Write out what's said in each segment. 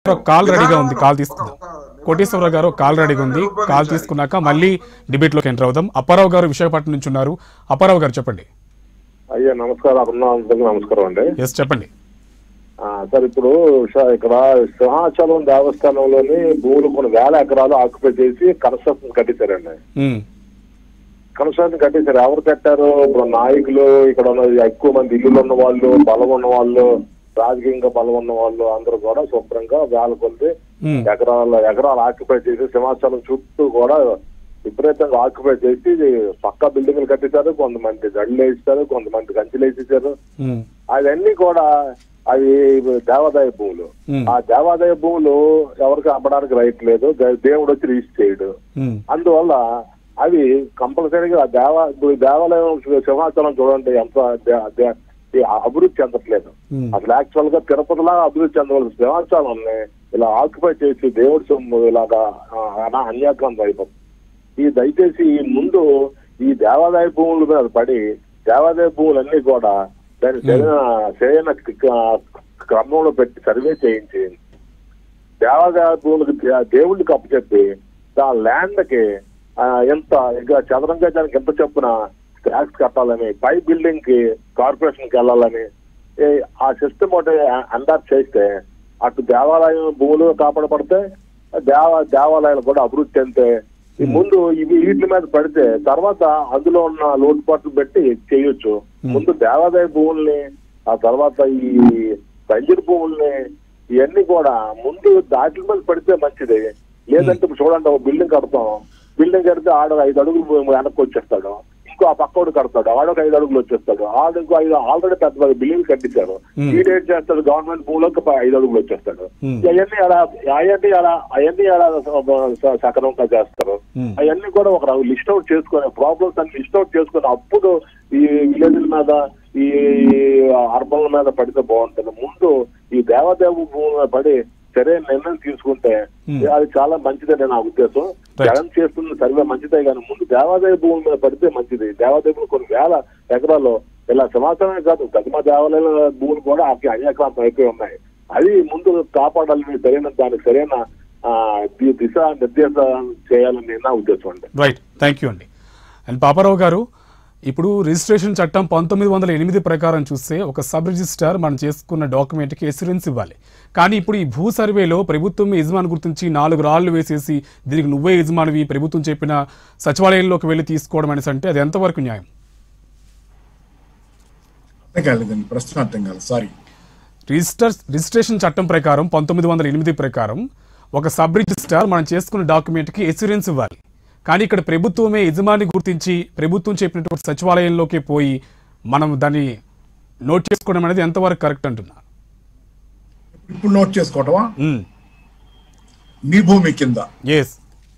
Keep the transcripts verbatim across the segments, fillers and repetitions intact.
Call రెడీగా ఉంది, call తీసుకుందాం. కోటేశ్వరరావు గారు కాల్ రెడీగా ఉంది, కాల్ తీసుకున్నాక మళ్ళీ డిబేట్ లోకి ఎంటర్ అవుదాం. అప్పారావు గారు విశాఖపట్నం నుంచి ఉన్నారు. అప్పారావు గారు చెప్పండి. అయ్యా నమస్కారం. నమస్కారం అండి. ఎస్ చెప్పండి సార్. ఇప్పుడు ఇక్కడ సింహాచలం దేవస్థానంలోని భూములు కొన్ని వేల ఎకరాలు ఆక్యుపై చేసి కన్స్ట్రక్షన్ కట్టించారండి. కన్స్ట్రక్షన్ కట్టించారు. ఎవరు కట్టారు? ఇప్పుడు నాయకులు, ఇక్కడ ఉన్న ఎక్కువ మంది ఇల్లులు ఉన్న వాళ్ళు, బలం ఉన్న వాళ్ళు, రాజకీయంగా బలం ఉన్న వాళ్ళు అందరూ కూడా శుభ్రంగా వేల కొద్ది ఎకరాల ఎకరాలు ఆక్యుపై చేసి సింహాచలం చుట్టూ కూడా విపరీతంగా ఆక్యుపై చేసి పక్కా బిల్డింగ్లు కట్టించారు. కొంతమంది గడ్లు వేసారు, కొంతమంది కంచెలు వేసేసారు. అవన్నీ కూడా అవి దేవాదాయ భూములు. ఆ దేవాదాయ భూములు ఎవరికి అమ్మడానికి రైట్ లేదు, దేవుడు వచ్చి రిజిస్టర్ చేయడు. అందువల్ల అవి కంపల్సరీగా దేవా దేవాలయం సింహాచలం చూడండి ఎంత అభివృద్ధి చెందట్లేదు. అసలు యాక్చువల్ గా తిరుపతిలా అభివృద్ధి చెందవలసిన సింహాచలాన్ని ఇలా ఆక్యుపై చేసి దేవుడి సొమ్ము ఇలాగా అన్యాక్రాంతం అయిపోతుంది. ఈ దయచేసి ముందు ఈ దేవాదాయ భూముల మీద పడి దేవాదాయ భూములన్నీ కూడా దాని సరైన సరైన క్రమంలో పెట్టి సర్వే చేయించి దేవాదాయ భూములకు దేవుళ్ళకి అప్పచెప్పి ఆ ల్యాండ్ కి ఎంత ఇంకా చదరంగా దానికి ఎంత చొప్పున ట్యాక్స్ కట్టాలని, పై బిల్డింగ్ కి కార్పొరేషన్ కి వెళ్ళాలని ఆ సిస్టమ్ ఒకటి అండర్ చేస్తే అటు దేవాలయం భూములు కాపాడబడితే దేవ దేవాలయాలు కూడా అభివృద్ధి చెందితే ఈ ముందు ఇవి వీటి మీద పడితే తర్వాత అందులో ఉన్న లోటుపాట్లు పెట్టి చేయొచ్చు. ముందు దేవాదాయ భూముల్ని, ఆ తర్వాత ఈ బంజరు భూముల్ని ఇవన్నీ కూడా ముందు దాటి మీద పడితే మంచిది. లేదంటే చూడండి, ఒక బిల్డింగ్ కడతాం, బిల్డింగ్ కడితే ఆడ ఐదు అడుగులు వెనక్కి వచ్చేస్తాడు, ఇంకో ఆ పక్కోడు కడతాడు, ఆడొక ఐదు అడుగులు వచ్చేస్తాడు, ఆడు ఇంకో ఐదు ఆల్రెడీ పెద్ద పెద్ద బిల్డింగ్ కట్టించాడు, ఈడేట్ చేస్తాడు గవర్నమెంట్ భూములకు ఐదు అడుగులు వచ్చేస్తాడు. అవన్నీ అలా అవన్నీ అలా అవన్నీ అలా సకరంగా చేస్తారు. అవన్నీ కూడా ఒక లిస్ట్ అవుట్ చేసుకుని ప్రాబ్లమ్స్ అన్ని లిస్ట్ అవుట్ చేసుకుని అప్పుడు ఈ విలేజ్ల మీద ఈ అర్బన్ల మీద పడితే బాగుంటుంది. ముందు ఈ దేవాదేవ భూముల మీద పడి సరైన నిర్ణయం తీసుకుంటే అది చాలా మంచిదని నా ఉద్దేశం. జగన్ చేస్తున్న సర్వే మంచిదే కానీ ముందు దేవాదాయ భూముల మీద పడితే మంచిది. దేవాదాయ భూములు కొన్ని వేల ఎకరాల్లో ఇలా సమాచారమే కాదు, గతిమ దేవాలయాల భూములు కూడా అన్యాక్రాంతం అయిపోయి ఉన్నాయి. అది ముందు కాపాడాలని, సరైన దానికి సరైన దిశ నిర్దేశం చేయాలని నా ఉద్దేశం అండి. రైట్, థ్యాంక్ యూ అండి. అండ్ పాపారావు గారు, ఇప్పుడు రిజిస్ట్రేషన్ చట్టం పంతొమ్మిది వందల ఎనిమిది ప్రకారం చూస్తే ఒక సబ్ రిజిస్ట్రార్ మనం చేసుకున్న డాక్యుమెంట్కి ఎస్యూరెన్స్ ఇవ్వాలి. కానీ ఇప్పుడు ఈ భూ సర్వేలో ప్రభుత్వం యజమాని గుర్తించి నాలుగు రాళ్లు వేసేసి దీనికి నువ్వే యజమానివి ప్రభుత్వం చెప్పిన సచివాలయంలోకి వెళ్ళి తీసుకోవడం అనేసి అంటే అది ఎంతవరకు న్యాయం? రిజిస్టర్ రిజిస్ట్రేషన్ చట్టం ప్రకారం పంతొమ్మిది వందల ఎనిమిది ప్రకారం ఒక సబ్ రిజిస్ట్రార్ మనం చేసుకున్న డాక్యుమెంట్కి ఎస్యూరెన్స్ ఇవ్వాలి. కానీ ఇక్కడ ప్రభుత్వమే యజమాని గుర్తించి ప్రభుత్వం చెప్పినటువంటి సచివాలయంలోకి పోయి మనం దాన్ని నోట్ చేసుకోవడం అనేది ఎంతవరకు కరెక్ట్ అంటున్నారు? ఇప్పుడు నోట్ చేసుకోవటమా? మీ భూమి కింద ఎస్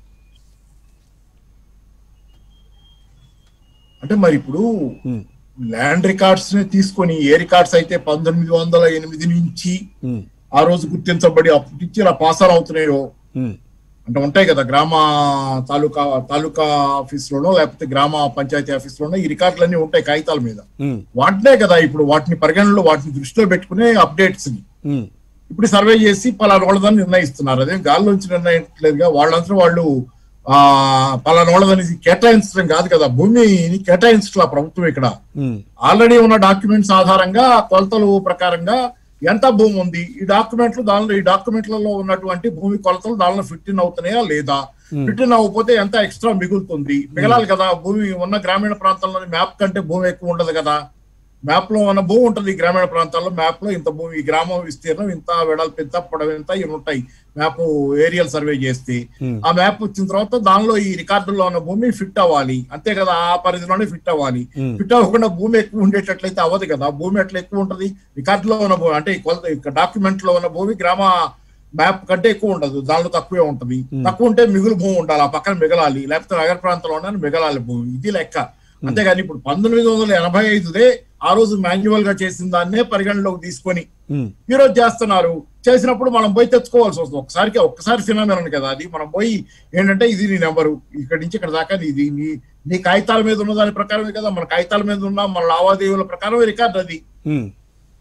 అంటే మరి ఇప్పుడు ల్యాండ్ రికార్డ్స్ ని తీసుకొని ఏ రికార్డ్స్ అయితే పంతొమ్మిది వందల ఎనిమిది నుంచి ఆ రోజు గుర్తించబడి అప్పటి నుంచి ఇలా పాసాలు అవుతున్నాయో అంటే ఉంటాయి కదా, గ్రామ తాలూకా తాలూకా ఆఫీస్ లోనో లేకపోతే గ్రామ పంచాయతీ ఆఫీస్ లోనో ఈ రికార్డులన్నీ ఉంటాయి కాగితాల మీద. వాటినే కదా ఇప్పుడు వాటిని పరిగణనలో వాటిని దృష్టిలో పెట్టుకునే అప్డేట్స్ ని ఇప్పుడు సర్వే చేసి పలానోళ్ళదని నిర్ణయిస్తున్నారు. అదేం గాల్లోంచి నిర్ణయించలేదుగా. వాళ్ళంతా వాళ్ళు ఆ పలానోళ్ళదని కేటాయించడం కాదు కదా, భూమిని కేటాయించట్లా ప్రభుత్వం. ఇక్కడ ఆల్రెడీ ఉన్న డాక్యుమెంట్స్ ఆధారంగా కొలతలు ప్రకారంగా ఎంత భూమి ఉంది, ఈ డాక్యుమెంట్లు దానిలో ఈ డాక్యుమెంట్లలో ఉన్నటువంటి భూమి కొలతలు దానిలో ఫిట్ ఇన్ అవుతున్నాయా లేదా, ఫిట్ ఇన్ అవ్వకపోతే ఎంత ఎక్స్ట్రా మిగులుతుంది, మిగలాలి కదా. భూమి ఉన్న గ్రామీణ ప్రాంతాల్లోని మ్యాప్ కంటే భూమి ఎక్కువ ఉండదు కదా. మ్యాప్ లో ఉన్న భూమి ఉంటుంది గ్రామీణ ప్రాంతాల్లో, మ్యాప్ లో ఇంత భూమి, ఈ గ్రామం విస్తీర్ణం ఇంత, వెడల్పు ఇంత, పొడవు ఇంత, ఇవి ఉంటాయి మ్యాప్ ఏరియల్ సర్వే చేస్తే. ఆ మ్యాప్ వచ్చిన తర్వాత దానిలో ఈ రికార్డుల్లో ఉన్న భూమి ఫిట్ అవ్వాలి అంతే కదా, ఆ పరిధిలోనే ఫిట్ అవ్వాలి. ఫిట్ అవ్వకుండా భూమి ఎక్కువ ఉండేటట్లయితే అవ్వదు కదా. భూమి ఎట్లా ఎక్కువ ఉంటుంది, రికార్డులో ఉన్న భూమి అంటే డాక్యుమెంట్ లో ఉన్న భూమి గ్రామ మ్యాప్ కంటే ఎక్కువ ఉండదు, దానిలో తక్కువే ఉంటుంది. తక్కువ ఉంటే మిగులు భూమి ఉండాలి, ఆ పక్కన మిగలాలి, లేకపోతే నగర ప్రాంతంలో ఉన్న మిగలాలి భూమి, ఇది లెక్క. అంతేగాని ఇప్పుడు పంతొమ్మిది వందల ఎనభై ఐదుదే ఆ రోజు మాన్యువల్ గా చేసిన దాన్నే పరిగణలోకి తీసుకొని ఈ రోజు చేస్తున్నారు. చేసినప్పుడు మనం పోయి తెచ్చుకోవాల్సి వస్తుంది. ఒకసారికి ఒక్కసారి ఫినామినన్ కదా అది. మనం పోయి ఏంటంటే ఇది నీ నెంబరు, ఇక్కడి నుంచి ఇక్కడ దాకా ఇది నీ నీ కాగితాల మీద ఉన్న దాని ప్రకారమే కదా, మన కాగితాల మీద ఉన్న మన లావాదేవీల ప్రకారం రికార్డు అది.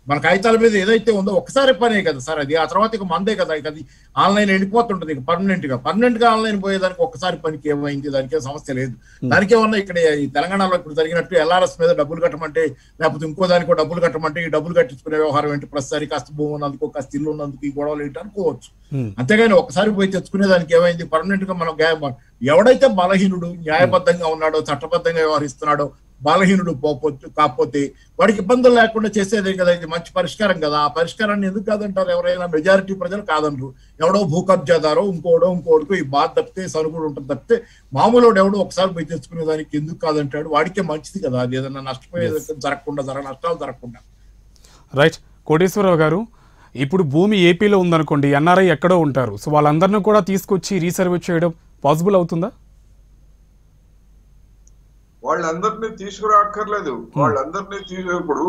మన కాగితాల మీద ఏదైతే ఉందో ఒకసారి పనే కదా సార్ అది, ఆ తర్వాత ఇక మందే కదా, ఇక అది ఆన్లైన్ వెళ్ళిపోతుంటది ఇక పర్మనెంట్ గా పర్మనెంట్ గా ఆన్లైన్ పోయేదానికి ఒక్కసారి పనికి ఏమైంది, దానికే సమస్య లేదు. దానికేమన్నా ఇక్కడ ఈ తెలంగాణలో ఇప్పుడు జరిగినట్టు ఎల్ఆర్ఎస్ మీద డబ్బులు కట్టమంటే లేకపోతే ఇంకో దానికో డబ్బులు కట్టమంటే ఈ డబ్బులు కట్టించుకునే వ్యవహారం ఏంటి, ప్రస్తుతానికి కాస్త భూమి ఉన్నందుకు కాస్త ఇల్లు ఉన్నందుకు ఈ గొడవలు ఏంటి అనుకోవచ్చు. అంతేగాని ఒకసారి పోయి తెచ్చుకునే దానికి ఏమైంది, పర్మనెంట్ గా మనం ఎవడైతే బలహీనుడు న్యాయబద్ధంగా ఉన్నాడో చట్టబద్ధంగా వ్యవహరిస్తున్నాడో బలహీనుడు పోపోతే కాకపోతే వాడికి ఇబ్బందులు లేకుండా చేసేదే కదా, ఇది మంచి పరిష్కారం కదా. ఆ పరిష్కారాన్ని ఎందుకు కాదంటారు ఎవరైనా? మెజారిటీ ప్రజలు కాదనరు. ఎవడో భూ కబ్జాదారో ఇంకోడో ఇంకోడుకో ఈ బాధ తప్పితే సనుగుడు ఉంటుంది తప్పితే మామూలు ఎవడో ఒకసారి పోయి తెచ్చుకునే దానికి ఎందుకు కాదంటాడు? వాడికే మంచిది కదా, అది ఏదైనా నష్టపోయేది జరగకుండా జరగ నష్టాలు జరగకుండా. రైట్. కోటేశ్వరరావు గారు, ఇప్పుడు భూమి ఏపీలో ఉందనుకోండి, ఎన్ఆర్ఐ ఎక్కడో ఉంటారు, సో వాళ్ళందరినీ కూడా తీసుకొచ్చి రీసర్వే చేయడం పాసిబుల్ అవుతుందా? వాళ్ళందరినీ తీసుకురాక్కర్లేదు, వాళ్ళందరినీ తీసు ఇప్పుడు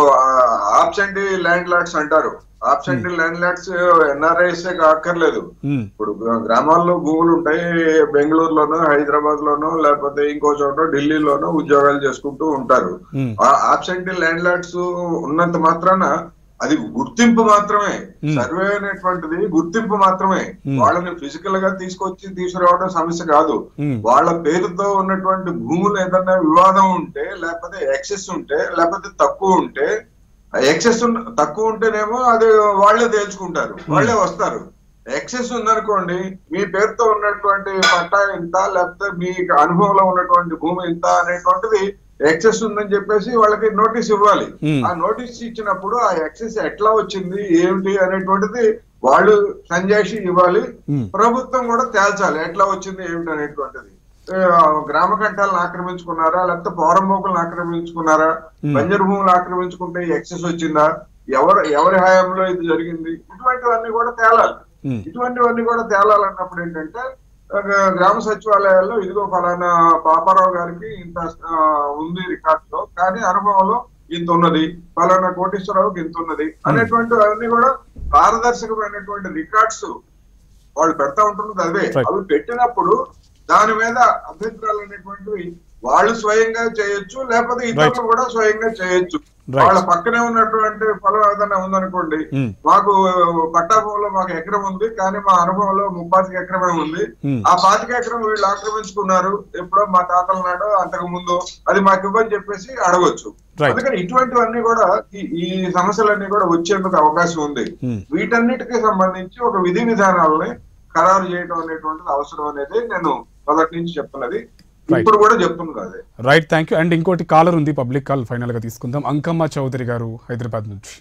ఆబ్సెంటీ ల్యాండ్ లాట్స్ అంటారు, ఆబ్సెంటీ ల్యాండ్ లాట్స్ ఎన్ఆర్ఐస్ కాక్కర్లేదు. ఇప్పుడు గ్రామాల్లో భూములు ఉంటాయి, బెంగళూరులోనో హైదరాబాద్ లోనో లేకపోతే ఇంకో చోట ఢిల్లీలోనో ఉద్యోగాలు చేసుకుంటూ ఉంటారు. ఆబ్సెంటీ ల్యాండ్ లాట్స్ ఉన్నంత మాత్రాన అది గుర్తింపు మాత్రమే, సర్వే అనేటువంటిది గుర్తింపు మాత్రమే. వాళ్ళని ఫిజికల్ గా తీసుకొచ్చి తీసుకురావడం సమస్య కాదు. వాళ్ళ పేరుతో ఉన్నటువంటి భూములు ఏదన్నా వివాదం ఉంటే లేకపోతే ఎక్సెస్ ఉంటే లేకపోతే తక్కువ ఉంటే, ఎక్సెస్ తక్కువ ఉంటేనేమో అది వాళ్ళే తేల్చుకుంటారు, వాళ్ళే వస్తారు. ఎక్సెస్ ఉందనుకోండి, మీ పేరుతో ఉన్నటువంటి పట్టా ఇంత లేకపోతే మీ అనుభవంలో ఉన్నటువంటి భూమి ఇంత అనేటువంటిది ఎక్సెస్ ఉందని చెప్పేసి వాళ్ళకి నోటీస్ ఇవ్వాలి. ఆ నోటీస్ ఇచ్చినప్పుడు ఆ ఎక్సెస్ ఎట్లా వచ్చింది ఏమిటి అనేటువంటిది వాళ్ళు సంజాయిషి ఇవ్వాలి, ప్రభుత్వం కూడా తేల్చాలి ఎట్లా వచ్చింది ఏమిటి అనేటువంటిది. గ్రామ కంఠాలను ఆక్రమించుకున్నారా లేకపోతే పౌరంబోకులను ఆక్రమించుకున్నారా, బంజరు భూములు ఆక్రమించుకుంటే ఎక్సెస్ వచ్చిందా, ఎవరు ఎవరి హయాంలో ఇది జరిగింది, ఇటువంటివన్నీ కూడా తేలాలి. ఇటువంటివన్నీ కూడా తేలాలన్నప్పుడు ఏంటంటే గ్రామ సచివాలయాల్లో ఇదిగో ఫలానా పాపారావు గారికి ఇంత ఉంది రికార్డ్స్ లో, కానీ అనుభవంలో ఇంత ఉన్నది, ఫలానా కోటేశ్వరరావుకి ఇంత ఉన్నది అనేటువంటి అవన్నీ కూడా పారదర్శకమైనటువంటి రికార్డ్స్ వాళ్ళు పెడతా ఉంటున్నది. అదే అవి పెట్టినప్పుడు దాని మీద అభ్యంతరాలు అనేటువంటివి వాళ్ళు స్వయంగా చేయొచ్చు, లేకపోతే ఇతరులు కూడా స్వయంగా చేయొచ్చు. వాళ్ళ పక్కనే ఉన్నటువంటి పొలం ఏదైనా ఉందనుకోండి, మాకు పట్టా భూమిలో మాకు ఎకరం ఉంది కానీ మా అనుభవంలో ముప్పాతిక ఎకరమే ఉంది, ఆ పాతిక ఎకరం వీళ్ళు ఆక్రమించుకున్నారు ఎప్పుడో మా తాతల నాడు అంతకు ముందు, అది మాకు ఇవ్వని చెప్పేసి అడగొచ్చు. అందుకని ఇటువంటివన్నీ కూడా ఈ సమస్యలన్నీ కూడా వచ్చేందుకు అవకాశం ఉంది. వీటన్నిటికీ సంబంధించి ఒక విధి విధానాలని ఖరారు చేయడం అనేటువంటిది అవసరం అనేది నేను మొదటి నుంచి చెప్తున్నది, ఇప్పుడు కూడా చెప్తుంది కాదు. Right, thank you. అండ్ ఇంకోటి కాలర్ ఉంది, పబ్లిక్ కాల్ ఫైనల్ గా తీసుకుందాం. అంకమ్మ చౌదరి గారు హైదరాబాద్ నుంచి,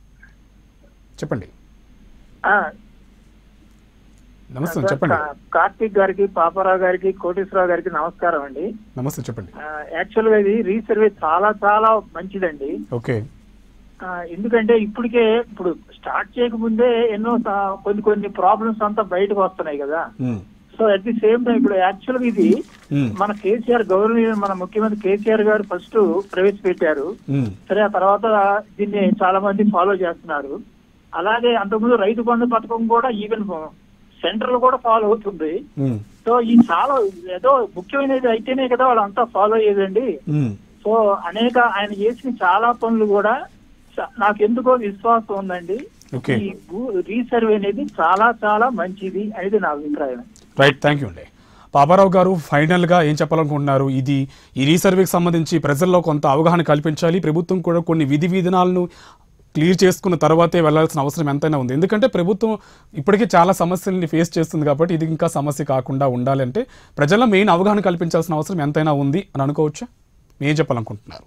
చెప్పండి. నమస్తే, చెప్పండి. కార్తీక్ గారికి, పాపారావు గారికి, కోటేశ్వరరావు గారికి నమస్కారం అండి. నమస్తే, చెప్పండి. యాక్చువల్ గా ఇది రీసర్వే చాలా చాలా మంచిదండి. ఓకే. ఎందుకంటే ఇప్పటికే ఇప్పుడు స్టార్ట్ చేయకముందే ఎన్నో కొన్ని కొన్ని ప్రాబ్లమ్స్ అంతా బయటకు వస్తున్నాయి కదా. So at the same time ఇప్పుడు యాక్చువల్ గా ఇది మన కేసీఆర్ గవర్నర్ మన ముఖ్యమంత్రి కేసీఆర్ గారు ఫస్ట్ ప్రవేశపెట్టారు. సరే, ఆ తర్వాత దీన్ని చాలా మంది ఫాలో చేస్తున్నారు. అలాగే అంతకుముందు రైతు బంధు పథకం కూడా ఈవెన్ సెంట్రల్ కూడా ఫాలో అవుతుంది. సో ఈ చాలా ఏదో ముఖ్యమైనది అయితేనే కదా వాళ్ళంతా ఫాలో అయ్యేదండి. సో అనేక ఆయన చేసిన చాలా పనులు కూడా నాకు ఎందుకో విశ్వాసం ఉందండి. ఈ రీసర్వే అనేది చాలా చాలా మంచిది అనేది నా అభిప్రాయం. రైట్, థ్యాంక్ యూ అండి. పాపారావు గారు, ఫైనల్ గా ఏం చెప్పాలనుకుంటున్నారు? ఇది ఈ రీసర్వేకి సంబంధించి ప్రజల్లో కొంత అవగాహన కల్పించాలి, ప్రభుత్వం కూడా కొన్ని విధి విధానాలను క్లియర్ చేసుకున్న తర్వాతే వెళ్లాల్సిన అవసరం ఎంతైనా ఉంది. ఎందుకంటే ప్రభుత్వం ఇప్పటికీ చాలా సమస్యల్ని ఫేస్ చేస్తుంది కాబట్టి ఇది ఇంకా సమస్య కాకుండా ఉండాలంటే ప్రజల్లో మెయిన్ అవగాహన కల్పించాల్సిన అవసరం ఎంతైనా ఉంది అని అనుకోవచ్చా? ఏం చెప్పాలనుకుంటున్నారు?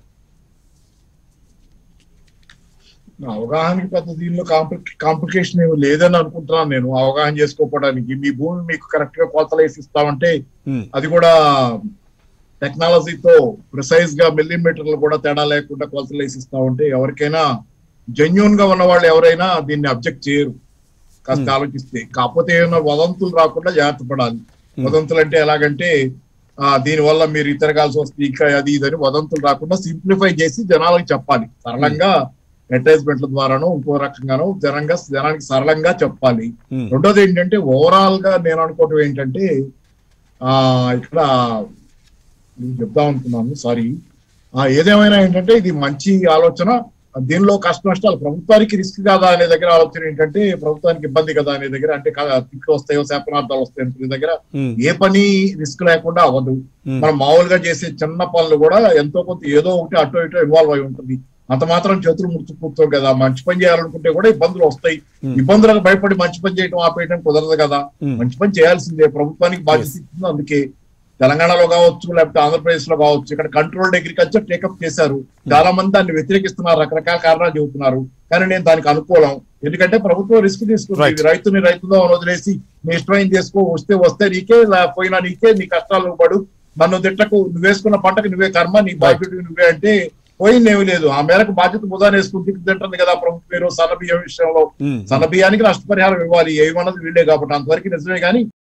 అవగాహనకి పెద్ద దీనిలో కాంప్లికేషన్ ఏమి లేదని అనుకుంటున్నాను నేను. అవగాహన చేసుకోవడానికి మీ భూమి మీకు కరెక్ట్ గా కొలతలు వేసి ఇస్తామంటే అది కూడా టెక్నాలజీతో ప్రిసైజ్ గా మిల్లీమీటర్లు కూడా తేడా లేకుండా కొలతలు వేసి ఇస్తామంటే ఎవరికైనా జెన్యూన్ గా ఉన్న వాళ్ళు ఎవరైనా దీన్ని అబ్జెక్ట్ చేయరు కాస్త ఆలోచిస్తే. కాకపోతే ఏమైనా వదంతులు రాకుండా జాగ్రత్త పడాలి. వదంతులు అంటే ఎలాగంటే ఆ దీని వల్ల మీరు ఇతరగాల్సి వస్తే ఇంకా అది ఇదని వదంతులు రాకుండా సింప్లిఫై చేసి జనాలకు చెప్పాలి. సరళంగా అడ్వర్టైజ్మెంట్ల ద్వారానో ఇంకో రకంగానో జనంగా జనానికి సరళంగా చెప్పాలి. రెండోది ఏంటంటే ఓవరాల్ గా నేను అనుకోవటం ఏంటంటే ఆ ఇక్కడ చెప్దాం అనుకున్నాను, సారీ. ఆ ఏదేమైనా ఏంటంటే ఇది మంచి ఆలోచన. దీనిలో కష్ట నష్టాలు ప్రభుత్వానికి రిస్క్ కాదా అనే దగ్గర ఆలోచన ఏంటంటే ప్రభుత్వానికి ఇబ్బంది కదా అనే దగ్గర అంటే తిట్లు వస్తాయో శాపనార్థాలు వస్తాయో అనే దగ్గర ఏ పని రిస్క్ లేకుండా అవ్వదు. మనం మామూలుగా చేసే చిన్న పనులు కూడా ఎంతో కొంత ఏదో ఒకటి అటో ఇటో ఇన్వాల్వ్ అయి ఉంటుంది. అంత మాత్రం చేతులు ముడుచు కూర్చోవు కదా. మంచి పని చేయాలనుకుంటే కూడా ఇబ్బందులు వస్తాయి. ఇబ్బందులకు భయపడి మంచి పని చేయడం ఆపేయడం కుదరదు కదా. మంచి పని చేయాల్సిందే, ప్రభుత్వానికి బాధ్యత ఇస్తుంది. అందుకే తెలంగాణలో కావచ్చు లేకపోతే ఆంధ్రప్రదేశ్ లో కావచ్చు ఇక్కడ కంట్రోల్డ్ అగ్రికల్చర్ టేకప్ చేశారు. చాలా మంది దాన్ని వ్యతిరేకిస్తున్నారు, రకరకాల కారణాలు చెబుతున్నారు. కానీ నేను దానికి అనుకూలం. ఎందుకంటే ప్రభుత్వం రిస్క్ తీసుకుంటుంది. రైతుని రైతులో వదిలేసి నీ ఇష్టమైన చేసుకో, వస్తే వస్తే నీకే, పోయినా నీకే, నీ కష్టాలు పడు, నన్ను తిట్టకు, నువ్వు వేసుకున్న పంటకు నువ్వే కర్మ, నీ బాధ్యత నువ్వే అంటే పోయిందేమీ లేదు. ఆ మేరకు బాధ్యత బుధాన వేసుకుని తింటుంది కదా ప్రభుత్వం. మీరు సన్న బియ్యం విషయంలో సన్న బియ్యానికి నష్టపరిహారం ఇవ్వాలి, ఏమన్నది వీళ్ళే కాబట్టి అంతవరకు నిజమే. కానీ